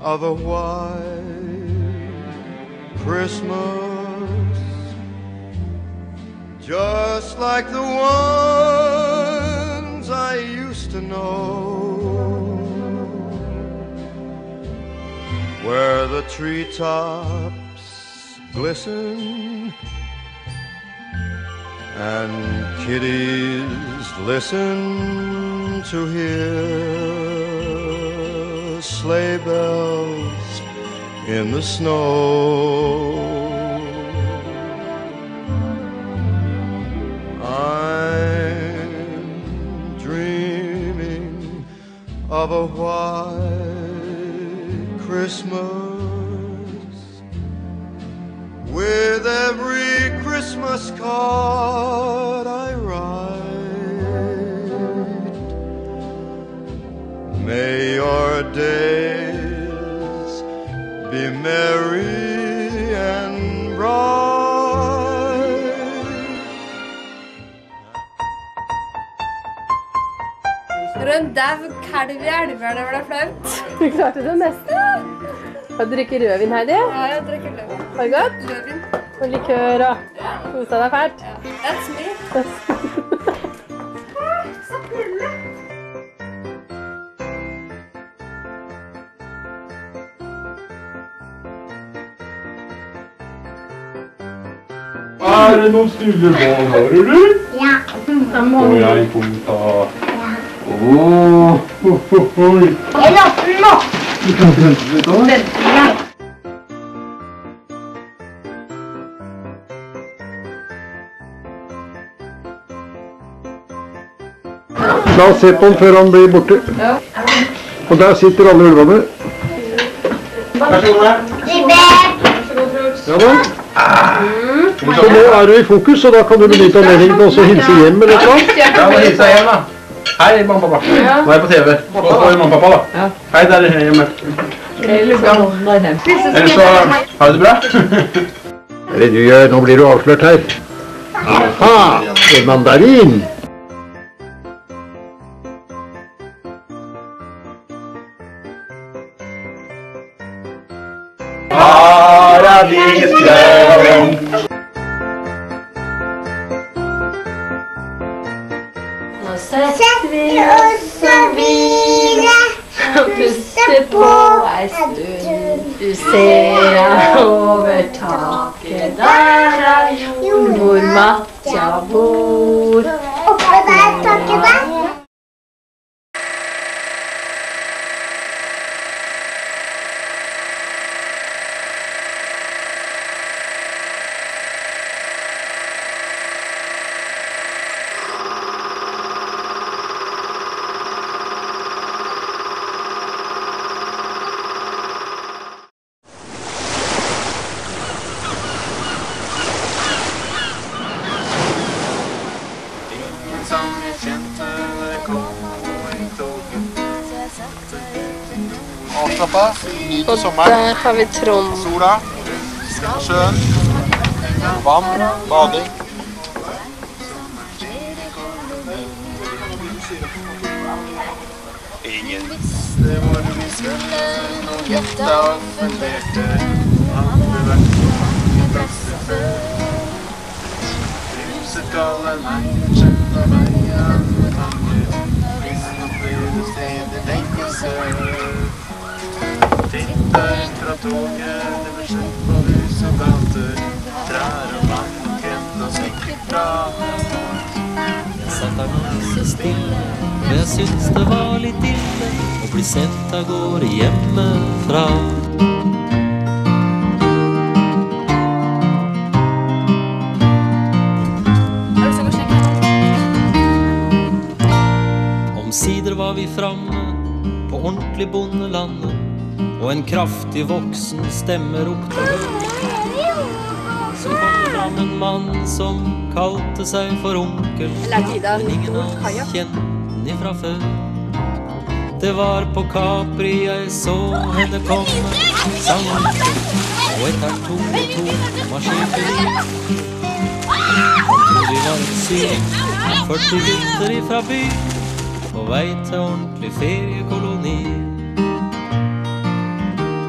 of a white Christmas, just like the ones I used to know, where the treetops glisten and kiddies listen to hear sleigh bells in the snow. I'm dreaming of a white Christmas, with every Christmas card I write. May your days be merry and bright. En dau kalv I elver, det ble flaut. Du klarte det nesten. Har du drukket rødvin, Heidi? Ja, jeg drikker løvin. Var det godt? Løvin. Og likør og koset deg fælt? Ja, that's me. Så fulle. Det noen studiebånd, har du? Ja. Og jeg fota. Jeg låter den nå. Du kan vente litt da. Ja. La oss se på den før han blir borte. Ja. Og der sitter alle ulvene. Vær så god. Ja da. Så nå du I fokus, og da kan du benytte anledningen til å hilse hjem eller noe. Ja, må hilse hjem da. Hei, mamma og pappa. Nå jeg på TV. Nå står mamma og pappa da. Hei, der hjemme. Ellers så, har du det bra? Hva det du gjør? Nå blir du avslørt her. Aha, en mandarin. Paradisdrøm. Nå setter vi oss og hviler og puster på en stund. Du ser over taket, der jorden hvor Matja bor. Oppå der, taket der. Avslappa, nyt Og sommeren. der har vi Trond. Sola, sjøen, vann, bading. Ingen visste hvor vi skulle, noen gutta funderte. Hadde vært mange plasser før. Huset alle natten, kjent av veien med tanker. Visen og flere steder lenger sør. Titter fra toget, det blir sett på hus og gater. Trær og vann og krent og sikkert bra. Jeg satt der nå så stille, for jeg syns det var litt ille å bli sendt av gårde hjemmefra. Omsider var vi framme på ordentlig bondelandet, og en kraftig voksen stemme ropte høyt. Så kom det fram en mann som kalte seg for onkel, men ingen av oss kjente den ifra før. Det var på Capri jeg så henne komme, sang onkel, og etter to maskiner. Vi var et 40 gutter ifra by, på vei til ordentlig feriekoloni.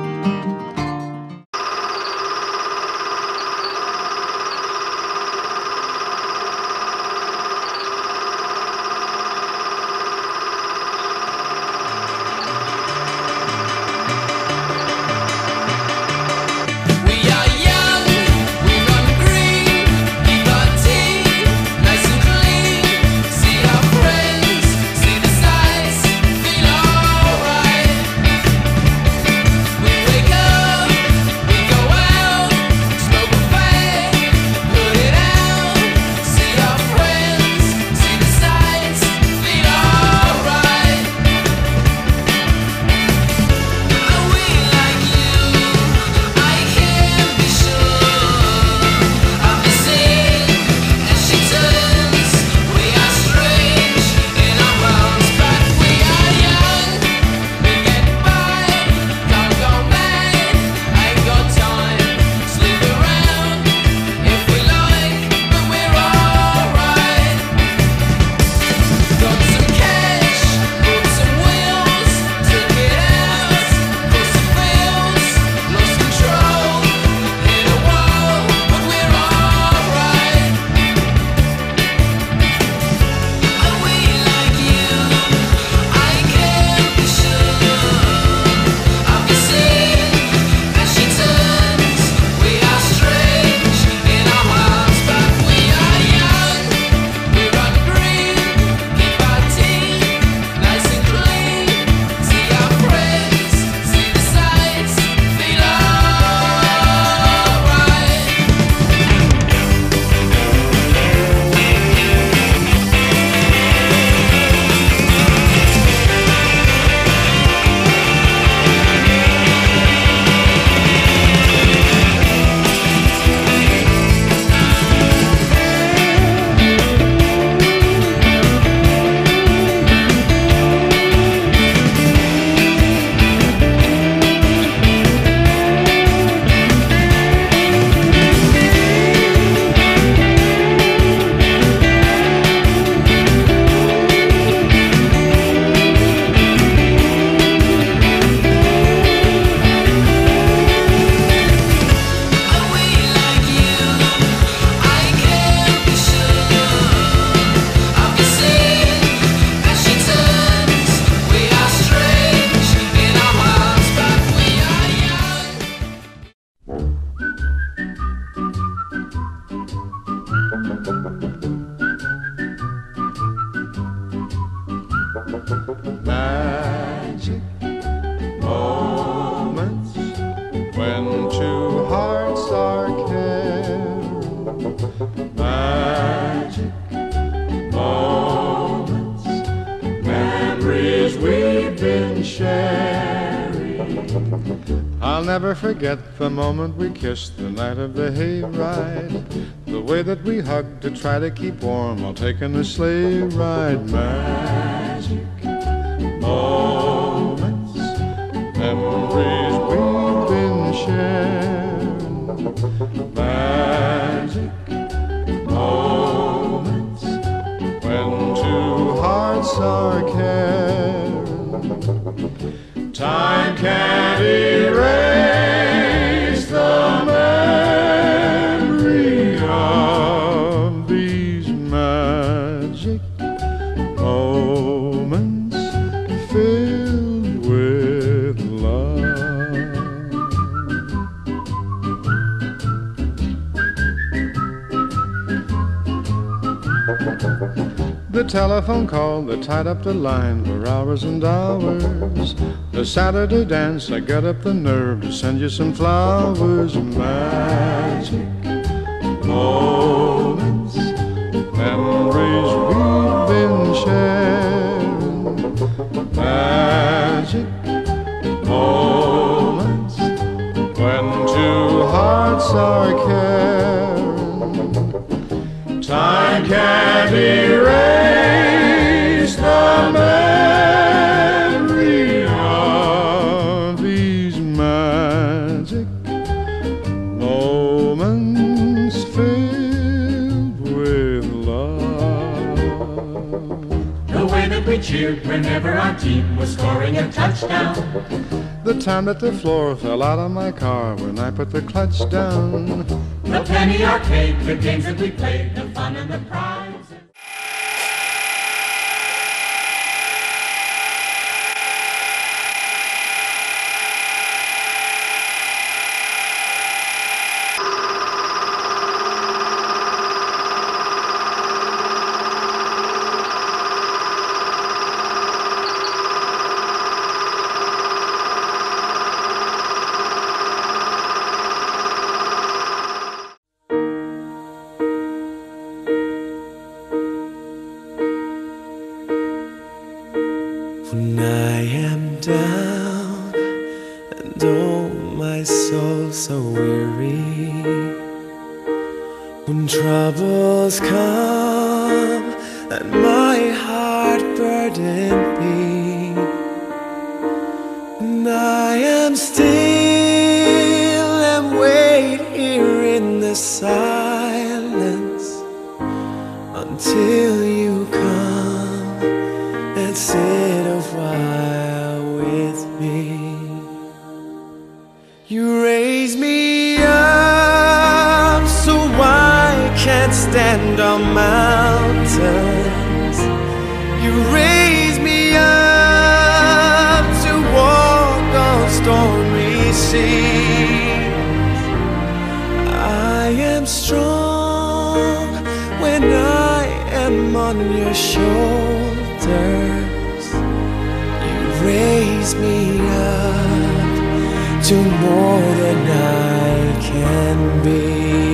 Magic moments when two hearts are caring. Magic moments, memories we've been sharing. I'll never forget the moment we kissed the night of the hayride. The way that we hugged to try to keep warm while taking a sleigh ride. Magic moments, memories we've been sharing. Magic moments when two hearts are caring. Time can't erase the memory of these magic moments filled with love. The telephone call that tied up the line for hours and hours. The Saturday dance, I got up the nerve to send you some flowers. Magic moments, memories we've been sharing. Magic moments when two hearts are caring. Time can't erase the memory of these magic moments filled with love. The way that we cheered whenever our team was scoring a touchdown. The time that the floor fell out of my car when I put the clutch down. The penny arcade, the games that we played, the fun and the pride. When I am down and oh my soul so weary, when troubles come and my heart burden be, and I am still and wait here in the silence until you come and sit a while with me. You raise me up so I can't stand on mountains. You raise me up to walk on stormy seas. I am strong when I am on your shoulders. You raise me up to more than I can be.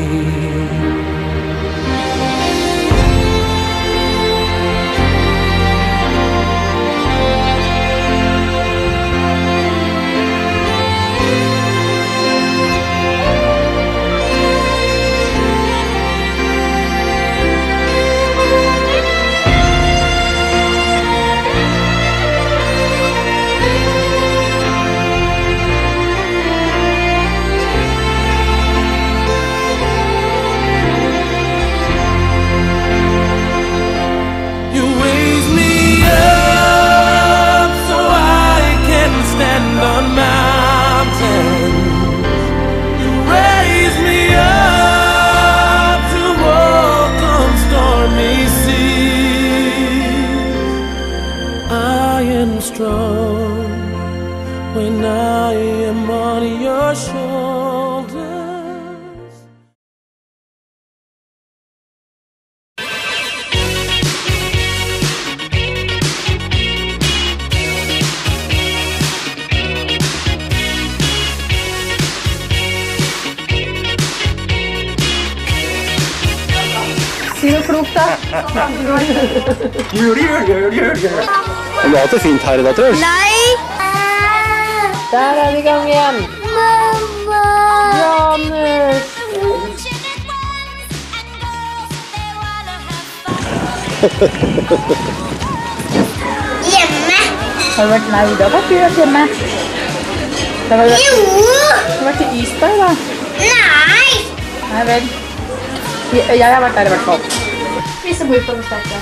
Strong when I am on your shoulders. da. Du har hatt det fint her i dag, tror jeg. Nei! Der er vi i gang igjen. Mamma! Janus! Hjemme! Har du vært nei, da har du vært hjemme. Da har du Jo! vært i Isberg, da. Nei! Nei vel. Jeg har vært der i hvert fall. Vi som bor på den sterke.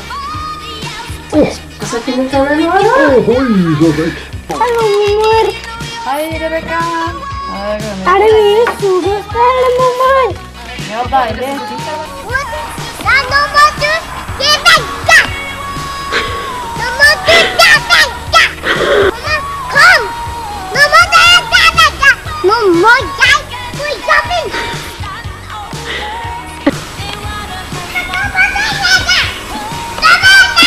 Så kunne ta den nå, da. Oi, så fint. Hallo, mor. Hei, Rebecca. Er det mye sol hos deg, eller, mamma? Ja, deilig. Ja, nå må du se vegge! Nå må du se vegge! Mamma, kom! Nå må du se vegge! Nå må jeg på jobben! Nå må du se vegge! Nå må du!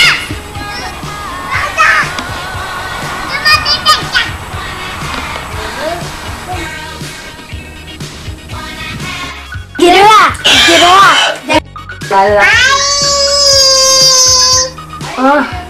Grå! Nei, det der. Hei!